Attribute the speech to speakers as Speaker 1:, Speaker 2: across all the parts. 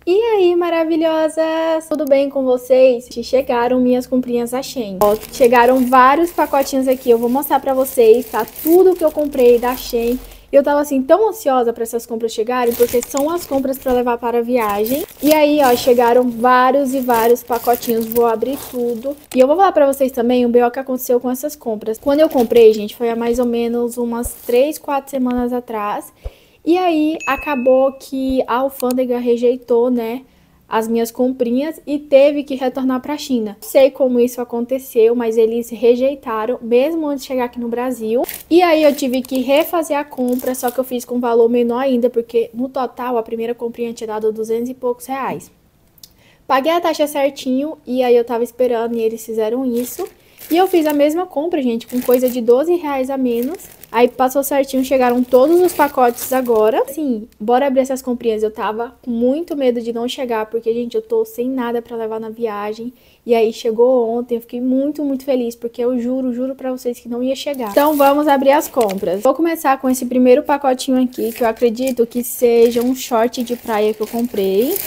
Speaker 1: E aí, maravilhosas! Tudo bem com vocês? Chegaram minhas comprinhas da Shein. Ó, chegaram vários pacotinhos aqui, eu vou mostrar pra vocês, tá? Tudo que eu comprei da Shein. Eu tava assim tão ansiosa pra essas compras chegarem, porque são as compras pra levar para a viagem. E aí, ó, chegaram vários e vários pacotinhos, vou abrir tudo. E eu vou falar pra vocês também o BO que aconteceu com essas compras. Quando eu comprei, gente, foi há mais ou menos umas 3, 4 semanas atrás. E aí, acabou que a alfândega rejeitou, né, as minhas comprinhas e teve que retornar para a China. Não sei como isso aconteceu, mas eles rejeitaram, mesmo antes de chegar aqui no Brasil. E aí, eu tive que refazer a compra, só que eu fiz com valor menor ainda, porque no total, a primeira comprinha tinha dado 200 e poucos reais. Paguei a taxa certinho e aí eu tava esperando e eles fizeram isso. E eu fiz a mesma compra, gente, com coisa de 12 reais a menos. Aí passou certinho, chegaram todos os pacotes agora. Assim, bora abrir essas comprinhas. Eu tava com muito medo de não chegar, porque, gente, eu tô sem nada pra levar na viagem. E aí chegou ontem, eu fiquei muito, muito feliz, porque eu juro pra vocês que não ia chegar. Então vamos abrir as compras. Vou começar com esse primeiro pacotinho aqui, que eu acredito que seja um short de praia que eu comprei.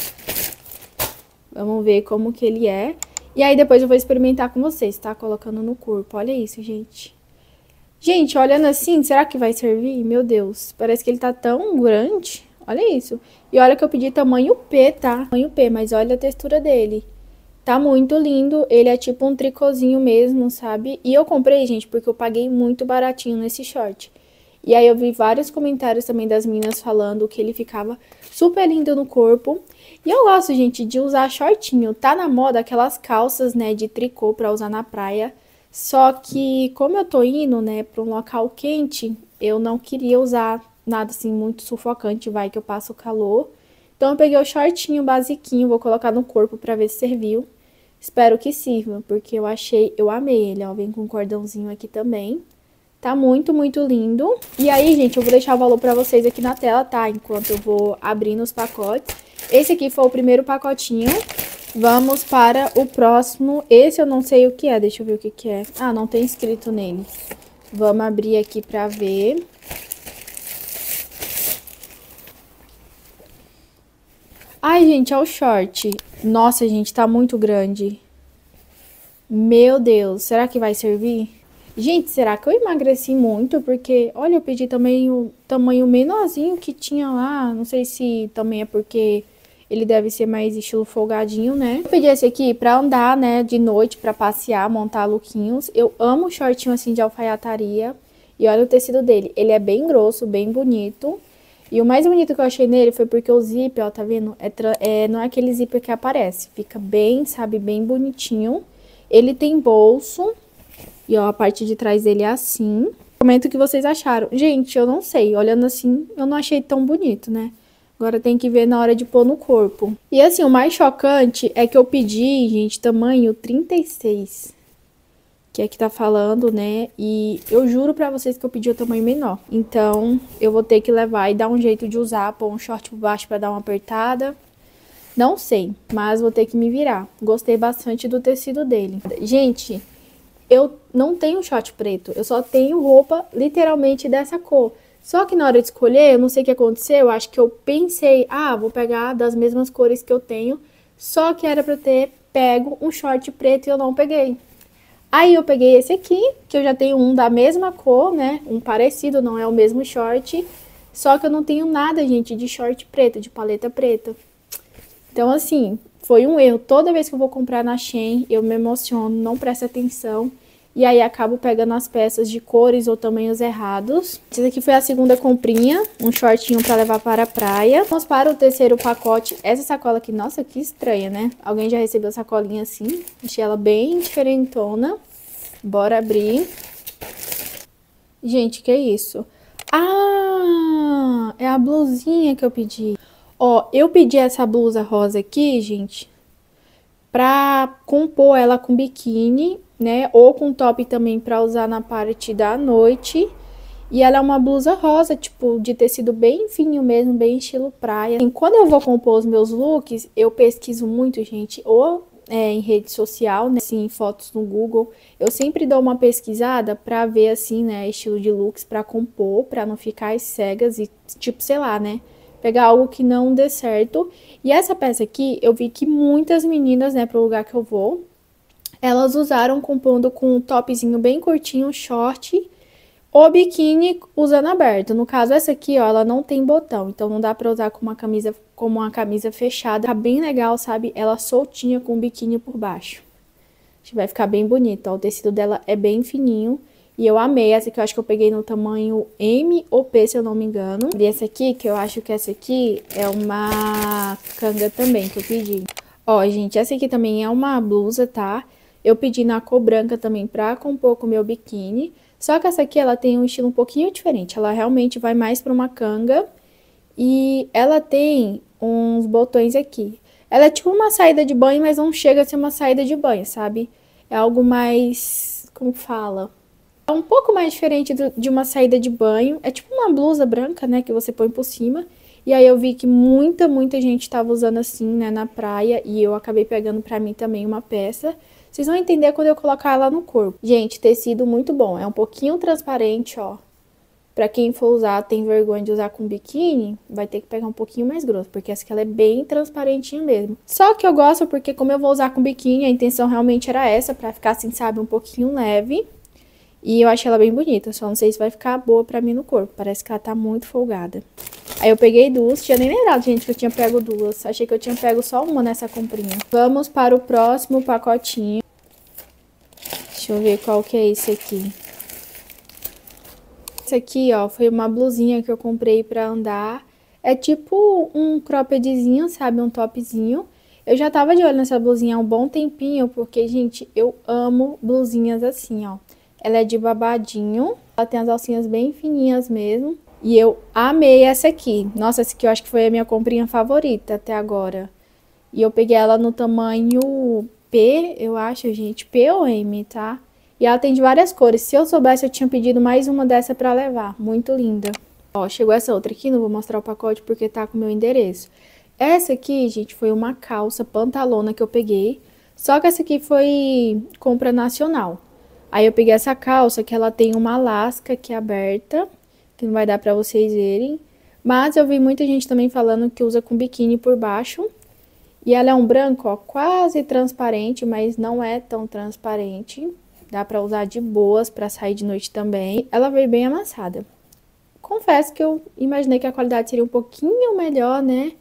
Speaker 1: Vamos ver como que ele é. E aí depois eu vou experimentar com vocês, tá? Colocando no corpo. Olha isso, gente. Gente, olhando assim, será que vai servir? Meu Deus, parece que ele tá tão grande. Olha isso. E olha que eu pedi tamanho P, tá? Tamanho P, mas olha a textura dele. Tá muito lindo. Ele é tipo um tricôzinho mesmo, sabe? E eu comprei, gente, porque eu paguei muito baratinho nesse short. E aí eu vi vários comentários também das meninas falando que ele ficava super lindo no corpo. E eu gosto, gente, de usar shortinho. Tá na moda aquelas calças, né, de tricô pra usar na praia. Só que, como eu tô indo, né, pra um local quente, eu não queria usar nada, assim, muito sufocante, vai que eu passo calor. Então, eu peguei o shortinho basiquinho, vou colocar no corpo pra ver se serviu. Espero que sirva, porque eu amei ele, ó, vem com um cordãozinho aqui também. Tá muito, muito lindo. E aí, gente, eu vou deixar o valor pra vocês aqui na tela, tá? Enquanto eu vou abrindo os pacotes. Esse aqui foi o primeiro pacotinho. Vamos para o próximo. Esse eu não sei o que é, deixa eu ver o que que é. Ah, não tem escrito nele. Vamos abrir aqui pra ver. Ai, gente, é o short. Nossa, gente, tá muito grande. Meu Deus, será que vai servir? Gente, será que eu emagreci muito? Porque, olha, eu pedi também o tamanho menorzinho que tinha lá. Não sei se também é porque ele deve ser mais estilo folgadinho, né? Eu pedi esse aqui pra andar, né, de noite, pra passear, montar lookinhos. Eu amo shortinho assim de alfaiataria. E olha o tecido dele. Ele é bem grosso, bem bonito. E o mais bonito que eu achei nele foi porque o zíper, ó, tá vendo? Não é aquele zíper que aparece. Fica bem, sabe, bem bonitinho. Ele tem bolso. E, ó, a parte de trás dele é assim. Comenta o que vocês acharam. Gente, eu não sei. Olhando assim, eu não achei tão bonito, né? Agora tem que ver na hora de pôr no corpo. E, assim, o mais chocante é que eu pedi, gente, tamanho 36. Que é que tá falando, né? E eu juro pra vocês que eu pedi o tamanho menor. Então, eu vou ter que levar e dar um jeito de usar. Pôr um short por baixo pra dar uma apertada. Não sei, mas vou ter que me virar. Gostei bastante do tecido dele. Gente, eu não tenho short preto, eu só tenho roupa literalmente dessa cor. Só que na hora de escolher, eu não sei o que aconteceu, eu acho que eu pensei, ah, vou pegar das mesmas cores que eu tenho, só que era pra eu ter pego um short preto e eu não peguei. Aí eu peguei esse aqui, que eu já tenho um da mesma cor, né, um parecido, não é o mesmo short, só que eu não tenho nada, gente, de short preto, de paleta preta. Então, assim, foi um erro. Toda vez que eu vou comprar na Shein, eu me emociono, não presto atenção. E aí, acabo pegando as peças de cores ou tamanhos errados. Esse aqui foi a segunda comprinha, um shortinho pra levar para a praia. Vamos para o terceiro pacote. Essa sacola aqui, nossa, que estranha, né? Alguém já recebeu sacolinha assim? Achei ela bem diferentona. Bora abrir. Gente, que isso? Ah, é a blusinha que eu pedi. Ó, eu pedi essa blusa rosa aqui, gente, pra compor ela com biquíni, né? Ou com top também pra usar na parte da noite. E ela é uma blusa rosa, tipo, de tecido bem fininho mesmo, bem estilo praia. Assim, quando eu vou compor os meus looks, eu pesquiso muito, gente, ou em rede social, né? Assim, em fotos no Google. Eu sempre dou uma pesquisada pra ver, assim, né, estilo de looks pra compor, pra não ficar às cegas e, tipo, sei lá, né? pegar algo que não dê certo. E essa peça aqui, eu vi que muitas meninas, né, pro lugar que eu vou, elas usaram compondo com um topzinho bem curtinho, short, ou biquíni usando aberto. No caso, essa aqui, ó, ela não tem botão, então não dá pra usar com uma camisa, como uma camisa fechada. Tá bem legal, sabe? Ela soltinha com o biquíni por baixo. Acho que vai ficar bem bonita, ó. O tecido dela é bem fininho. E eu amei essa aqui, eu acho que eu peguei no tamanho M ou P, se eu não me engano. E essa aqui, que eu acho que essa aqui é uma canga também, que eu pedi. Ó, gente, essa aqui também é uma blusa, tá? Eu pedi na cor branca também pra compor com o meu biquíni. Só que essa aqui, ela tem um estilo um pouquinho diferente. Ela realmente vai mais pra uma canga. E ela tem uns botões aqui. Ela é tipo uma saída de banho, mas não chega a ser uma saída de banho, sabe? É algo mais... como fala? É um pouco mais diferente de uma saída de banho. É tipo uma blusa branca, né, que você põe por cima. E aí eu vi que muita gente tava usando assim, né, na praia. E eu acabei pegando pra mim também uma peça. Vocês vão entender quando eu colocar ela no corpo. Gente, tecido muito bom. É um pouquinho transparente, ó. Pra quem for usar, tem vergonha de usar com biquíni, vai ter que pegar um pouquinho mais grosso, porque essa aqui ela é bem transparentinha mesmo. Só que eu gosto porque como eu vou usar com biquíni, a intenção realmente era essa, pra ficar assim, sabe, um pouquinho leve. E eu achei ela bem bonita, só não sei se vai ficar boa pra mim no corpo. Parece que ela tá muito folgada. Aí eu peguei duas, tinha nem lembrado, gente, que eu tinha pego duas. Achei que eu tinha pego só uma nessa comprinha. Vamos para o próximo pacotinho. Deixa eu ver qual que é esse aqui. Esse aqui, ó, foi uma blusinha que eu comprei pra andar. É tipo um croppedzinho, sabe? Um topzinho. Eu já tava de olho nessa blusinha há um bom tempinho, porque, gente, eu amo blusinhas assim, ó. Ela é de babadinho, ela tem as alcinhas bem fininhas mesmo. E eu amei essa aqui. Nossa, essa aqui eu acho que foi a minha comprinha favorita até agora. E eu peguei ela no tamanho P, eu acho, gente. P ou M, tá? E ela tem de várias cores. Se eu soubesse, eu tinha pedido mais uma dessa pra levar. Muito linda. Ó, chegou essa outra aqui. Não vou mostrar o pacote porque tá com o meu endereço. Essa aqui, gente, foi uma calça pantalona que eu peguei. Só que essa aqui foi compra nacional. Aí eu peguei essa calça que ela tem uma lasca aqui aberta, que não vai dar pra vocês verem. Mas eu vi muita gente também falando que usa com biquíni por baixo. E ela é um branco, ó, quase transparente, mas não é tão transparente. Dá pra usar de boas pra sair de noite também. Ela veio bem amassada. Confesso que eu imaginei que a qualidade seria um pouquinho melhor, né?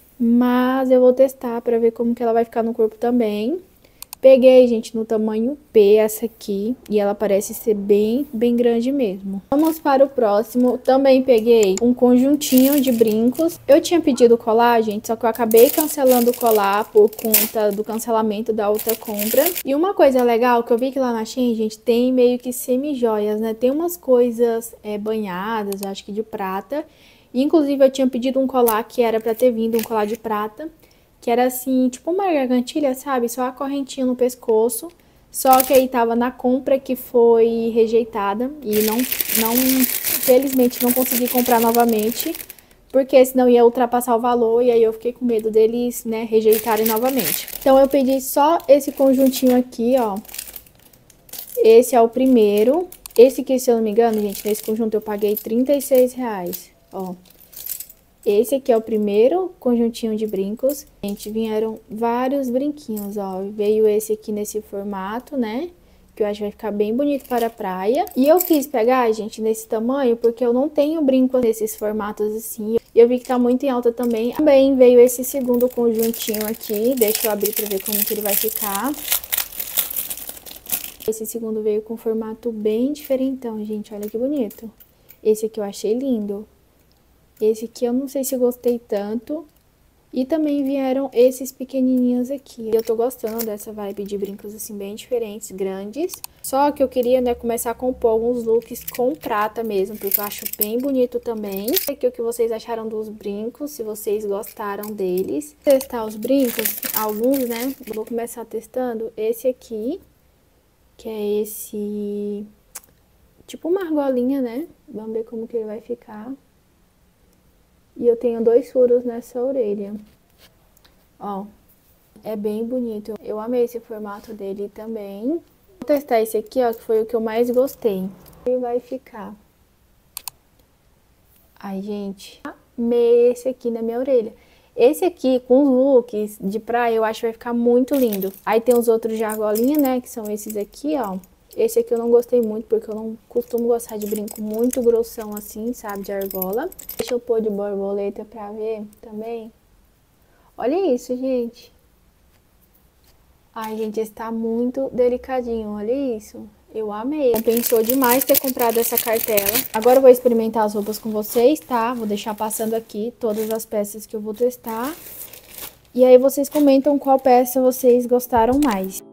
Speaker 1: Mas eu vou testar pra ver como que ela vai ficar no corpo também. Peguei, gente, no tamanho P essa aqui, e ela parece ser bem grande mesmo. Vamos para o próximo. Também peguei um conjuntinho de brincos. Eu tinha pedido colar, gente, só que eu acabei cancelando o colar por conta do cancelamento da outra compra. E uma coisa legal que eu vi que lá na Shein, gente, tem meio que semi-joias, né? Tem umas coisas banhadas, eu acho que de prata. E, inclusive, eu tinha pedido um colar que era pra ter vindo, um colar de prata. Que era assim, tipo uma gargantilha, sabe? Só a correntinha no pescoço. Só que aí tava na compra que foi rejeitada. E felizmente não consegui comprar novamente. Porque senão ia ultrapassar o valor. E aí eu fiquei com medo deles, né, rejeitarem novamente. Então eu pedi só esse conjuntinho aqui, ó. Esse é o primeiro. Esse aqui, se eu não me engano, gente, nesse conjunto eu paguei R$36, ó. Esse aqui é o primeiro conjuntinho de brincos. Gente, vieram vários brinquinhos, ó. Veio esse aqui nesse formato, né? Que eu acho que vai ficar bem bonito para a praia. E eu quis pegar, gente, nesse tamanho, porque eu não tenho brinco nesses formatos assim. E eu vi que tá muito em alta também. Também veio esse segundo conjuntinho aqui. Deixa eu abrir pra ver como que ele vai ficar. Esse segundo veio com formato bem diferentão, gente. Olha que bonito. Esse aqui eu achei lindo. Esse aqui eu não sei se gostei tanto. E também vieram esses pequenininhos aqui. Eu tô gostando dessa vibe de brincos assim bem diferentes, grandes. Só que eu queria, né, começar a compor alguns looks com prata mesmo, porque eu acho bem bonito também. Aqui o que vocês acharam dos brincos, se vocês gostaram deles. Vou testar os brincos, alguns, né. Vou começar testando esse aqui, que é esse... tipo uma argolinha, né. Vamos ver como que ele vai ficar. E eu tenho 2 furos nessa orelha. Ó, é bem bonito. Eu amei esse formato dele também. Vou testar esse aqui, ó, que foi o que eu mais gostei. Ele vai ficar. Ai, gente, amei esse aqui na minha orelha. Esse aqui, com os looks de praia, eu acho que vai ficar muito lindo. Aí tem os outros de argolinha, né, que são esses aqui, ó. Esse aqui eu não gostei muito, porque eu não costumo gostar de brinco muito grossão assim, sabe, de argola. Deixa eu pôr de borboleta pra ver também. Olha isso, gente. Ai, gente, esse tá muito delicadinho, olha isso. Eu amei. Compensou demais ter comprado essa cartela. Agora eu vou experimentar as roupas com vocês, tá? Vou deixar passando aqui todas as peças que eu vou testar. E aí vocês comentam qual peça vocês gostaram mais.